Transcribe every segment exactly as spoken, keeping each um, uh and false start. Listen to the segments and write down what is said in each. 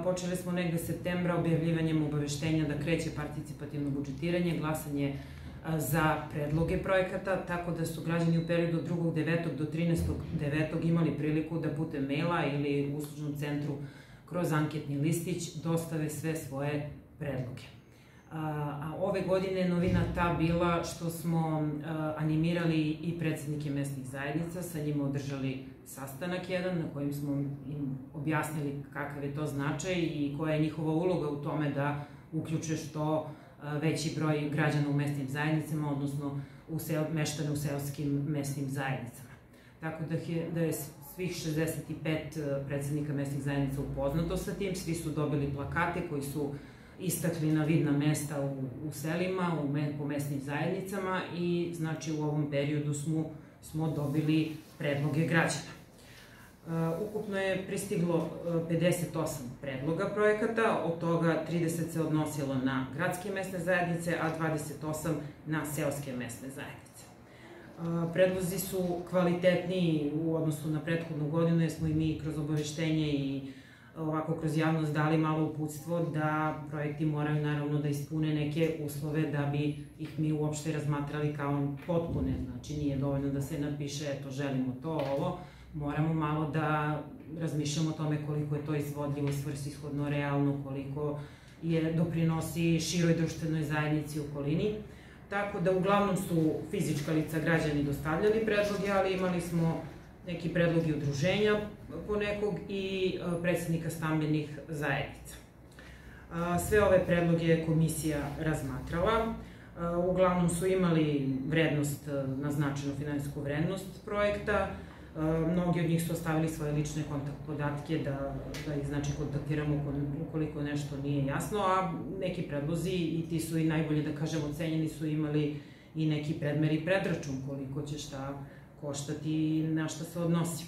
počeli smo negde septembra objavljivanjem obaveštenja da kreće participativno budžetiranje, glasanje za predloge projekata, tako da su građani u periodu od drugog devetog do trinaestog devetog imali priliku da putem maila ili u uslužnom centru kroz anketni listić dostave sve svoje predloge. A ove godine novina ta bila što smo animirali i predsednike mesnih zajednica, sa njima održali sastanak jedan na kojem smo im objasnili kakav je to značaj i koja je njihova uloga u tome da uključe što veći broj građana u mesnim zajednicama, odnosno meštane u seoskim mesnim zajednicama. Tako da je svih šezdeset pet predsednika mesnih zajednica upoznato sa tim, svi su dobili plakate koji su istakli na vidna mesta u selima, po mesnim zajednicama i znači u ovom periodu smo dobili predloge građana. Ukupno je pristiglo pedeset osam predloga projekata, od toga trideset se odnosilo na gradske mesne zajednice, a dvadeset osam na seoske mesne zajednice. Predlozi su kvalitetniji u odnosu na prethodnu godinu, jer smo i mi kroz obaveštenje i ovako kroz javnost dali malo uputstvo da projekti moraju naravno da ispune neke uslove da bi ih mi uopšte razmatrali kao potpune. Znači nije dovoljno da se napiše eto želimo to, ovo. Moramo malo da razmišljamo o tome koliko je to izvodljivo, svrsishodno, realno, koliko je doprinosi široj društvenoj zajednici u okolini. Tako da uglavnom su fizička lica građani dostavljali predloge, ali imali smo neki predlogi udruženja ponekog i predsednika stambenih zajednica. Sve ove predloge je komisija razmatrala. Uglavnom su imali vrednost, naznačenu finansijsku vrednost projekta. Mnogi od njih su ostavili svoje lične kontakt podatke da ih znači kontaktiramo ukoliko nešto nije jasno, a neki predlozi, i ti su i najbolje da kažemo ocenjeni, su imali i neki predmer i predračun koliko će šta koštati i na šta se odnosi.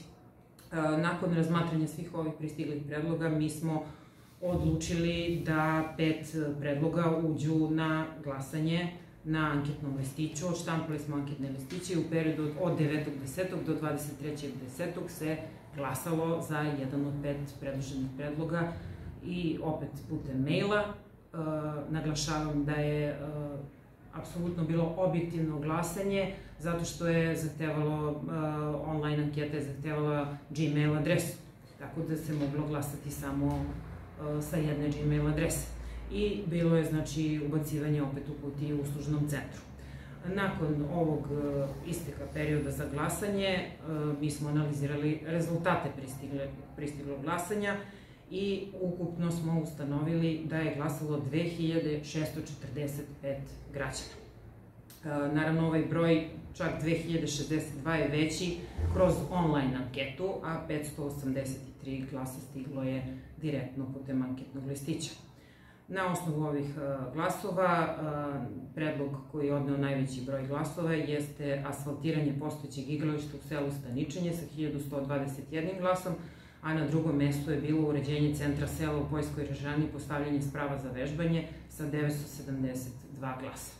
Nakon razmatranja svih ovih pristiglih predloga mi smo odlučili da pet predloga uđu na glasanje na anketnom listiću. Odštampali smo anketne listiće i u periodu od devetog desetog do dvadeset trećeg desetog se glasalo za jedan od pet predloženih predloga i opet putem maila. Naglašavam da je apsolutno bilo objektivno glasanje, zato što je zahtevalo, online anketa je zahtevala Gmail adresu, tako da se moglo glasati samo sa jedne Gmail adrese. I bilo je, znači, ubacivanje opet u kutiji u uslužnom centru. Nakon ovog isteka perioda za glasanje, mi smo analizirali rezultate pristiglog glasanja i ukupno smo ustanovili da je glasalo dve hiljade šesto četrdeset pet građana. Naravno, ovaj broj, čak dve hiljade šezdeset dva, je veći kroz online anketu, a petsto osamdeset tri glasa stiglo je direktno putem anketnog listića. Na osnovu ovih glasova, predlog koji je odneo najveći broj glasova jeste asfaltiranje postojećeg igrališta u selu Staničenje sa hiljadu sto dvadeset jedan glasom, a na drugom mestu je bilo uređenje centra sela u Poljskoj Režani i postavljanje sprava za vežbanje sa devetsto sedamdeset dva glasa.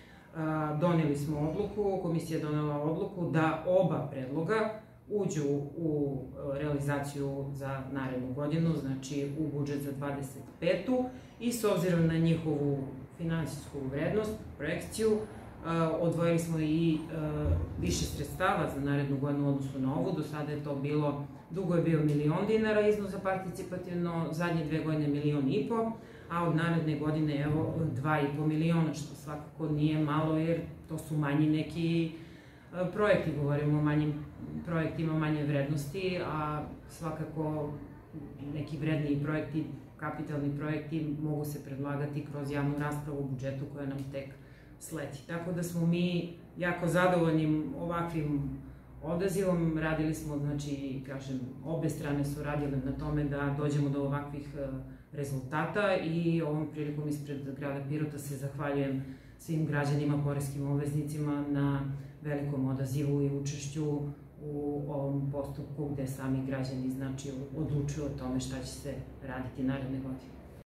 Doneli smo odluku, komisija je donela odluku da oba predloga uđu u realizaciju za narednu godinu, znači u budžet za dvadeset petu. i s obzirom na njihovu finansijsku vrednost, projekciju, odvojili smo i više sredstava za narednu godinu u odnosu na ovu. Do sada je to bilo, dugo je bio milion dinara iznos za participativno, zadnje dve godine milion i po, a od naredne godine evo dva i po miliona, što svakako nije malo jer to su manji neki projekti, govorimo o manjim projektima manje vrednosti, a svakako neki vredniji projekti, kapitalni projekti mogu se predlagati kroz javnu raspravu u budžetu koja nam tek sledi. Tako da smo mi jako zadovoljni ovakvim odazivom, radili smo, znači, kažem, obe strane su radile na tome da dođemo do ovakvih rezultata i ovom prilikom ispred grada Pirota se zahvaljujem svim građanima, poreskim obveznicima na velikom odazivu i učešću u ovom postupku gde sami građani, znači, odlučuju o tome šta će se raditi naredne godine.